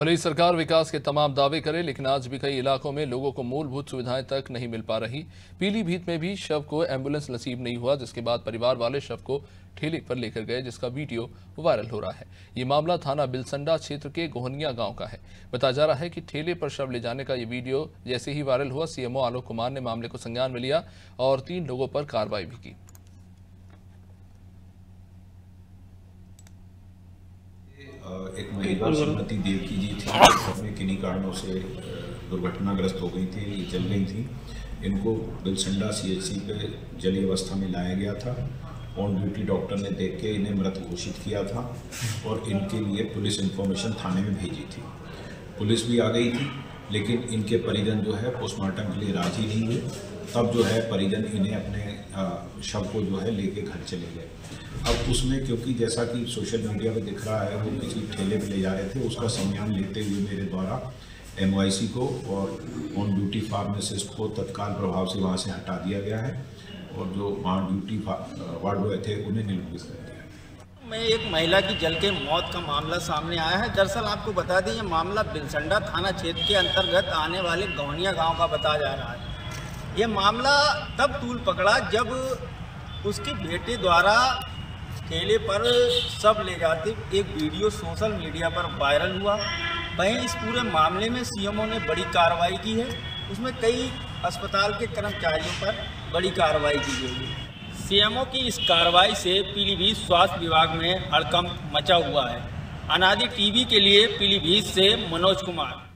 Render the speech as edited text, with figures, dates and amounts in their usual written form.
भले ही सरकार विकास के तमाम दावे करे, लेकिन आज भी कई इलाकों में लोगों को मूलभूत सुविधाएं तक नहीं मिल पा रही। पीलीभीत में भी शव को एम्बुलेंस नसीब नहीं हुआ, जिसके बाद परिवार वाले शव को ठेले पर लेकर गए, जिसका वीडियो वायरल हो रहा है। ये मामला थाना बिलसंडा क्षेत्र के गोहनिया गांव का है। बताया जा रहा है कि ठेले पर शव ले जाने का ये वीडियो जैसे ही वायरल हुआ, सीएमओ आलोक कुमार ने मामले को संज्ञान में लिया और 3 लोगों पर कार्रवाई भी की। एक महिला श्रीमती देवकी जी थी, अपने किन्हीं कारणों से दुर्घटनाग्रस्त हो गई थी, ये जल गई थी। इनको बिलसंडा सीएचसी पे जली अवस्था में लाया गया था। ऑन ड्यूटी डॉक्टर ने देख के इन्हें मृत घोषित किया था और इनके लिए पुलिस इंफॉर्मेशन थाने में भेजी थी। पुलिस भी आ गई थी, लेकिन इनके परिजन जो है पोस्टमार्टम के लिए राजी नहीं हुए। तब जो है परिजन इन्हें अपने शव को जो है लेके घर चले गए। अब उसमें क्योंकि जैसा कि सोशल मीडिया पे दिख रहा है, वो किसी ठेले पे ले जा रहे थे, उसका संज्ञान लेते हुए मेरे द्वारा MOIC को और ऑन ड्यूटी फार्मासिस्ट को तत्काल प्रभाव से वहाँ से हटा दिया गया है और जो वहाँ ड्यूटी वार्ड बॉय थे उन्हें निलंबित कर दिया। में एक महिला की जल के मौत का मामला सामने आया है। दरअसल आपको बता दें, ये मामला बिलसंडा थाना क्षेत्र के अंतर्गत आने वाले गोहनिया गांव का बताया जा रहा है। ये मामला तब तूल पकड़ा जब उसके बेटे द्वारा ठेले पर सब ले जाते एक वीडियो सोशल मीडिया पर वायरल हुआ। वहीं इस पूरे मामले में सीएमओ ने बड़ी कार्रवाई की है। उसमें कई अस्पताल के कर्मचारियों पर बड़ी कार्रवाई की गई है। सीएमओ की इस कार्रवाई से पीलीभीत स्वास्थ्य विभाग में हड़कंप मचा हुआ है। अनादि टीवी के लिए पीलीभीत से मनोज कुमार।